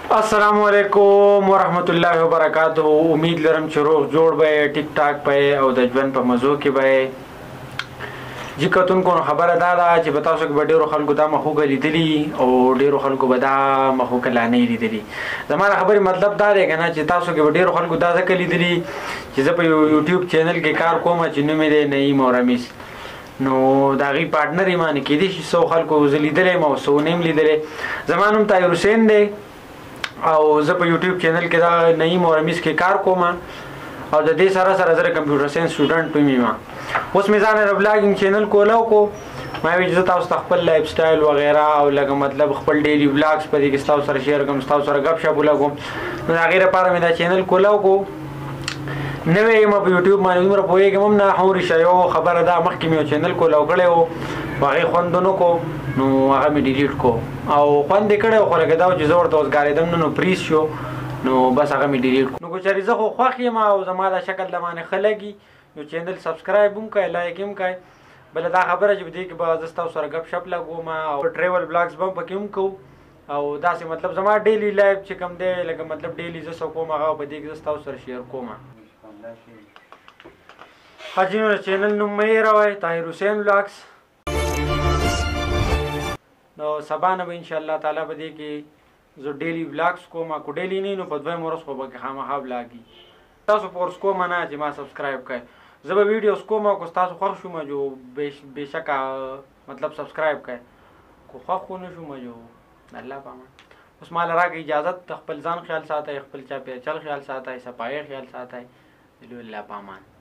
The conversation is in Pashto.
السلام علیکم ورحمت الله وبرکاتہ. امید لرم چې روغ جوړ به ټیک ټاک به او د ژوند په مزو کې به چې کتونکو خبره دا ده چې په تاسو کې به ډېرو خلکو دا مخوږه لیدلي او ډېرو خلکو به دا مخوږه لا نه لیدلي. زما د خبرې مطلب دا دی که نه چې تاسو کې به ډېرو خلکو دا ځکه لیدلي چې زه په یوټیوب چینل کې کار کوم چې نوم یې دی نعیم او رمیز. نو د هغې پارټنر یې مانې کېدای شي څو خلکو زه لیدلی یم او څو نه یم لیدلی. زما نوم طاهر حسین دی او زه په یوټیوب چینل کې دا نعیم او رمیز کې کار کوم او د دې سره سره زه کمپیوټر ساینس سټوډنټ هم یم. اوس مې ځان د بلاګینګ چینل کولاو کو ما وی چې تاسو ته خپل لایف سټایل وغیرہ او لکه مطلب خپل ډیلی بلاګز په دې کې تاسو سره شیر کوم تاسو سره غب شپ ولګوم. نو هغې لپاره مې دا چینل کولاو کو. نوی یم په یوټیوب باندې دومره پوهېږم هم نه هورې شه یو خبره ده مخکې مې یو چینل کولاو کړی و خو هغې خوند ونه کو نو هغه مې ډیلیټ کو او خوند یې کړی و خو لکه دا و چې زه ورته اوس ګارېدم نه نو پریز شو نو بس هغه مې ډیلیټ کو. نو که چېرې زه خو خوښ یم او زما دا شکل د باندې ښه لګي نو چینل سبسکرایب هم کړئ لایک هم کړئ. بله دا خبره چې په دې کې به زه ستاسو سره ګپ شپ لګوم او ټریول بلاګز به هم پکې هم کوو او داسې مطلب زما ډیلی لایف چې کوم دی لکه مطلب ډیلی زه څه کوم هغه په دې کې زه ستاسو سره شیر کوم. حاجی نو چینل نوم مې هېروئ طاهر حسین بلاګز. نو سبا نه به انشاءالله تعالی په دې کې زه ډیلی بلاګز کوم که ډیلی نه نو په دویم ورځ خو به خامخا بلاګ وي. تاسو فورس کوم نه چې ما سبسکرایب کړئ. زه به ویډیوز کوم او که ستاسو خوښ شوم جو بېشکه مطلب سبسکرایب کړئ که خوښ ونه شوم جو الله په امان. اوس ما له راکړئ اجازت خپل ځان خیال ساتئ خپل چاپېریال خیال ساتئ صفایي خیال ساتئ. الله په امان.